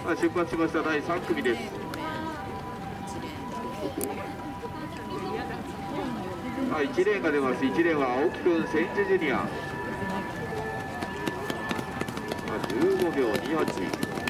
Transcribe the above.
出発しました第3組です。1レーンが出ます。1レーンは青木くん、千住ジュニア。15秒28。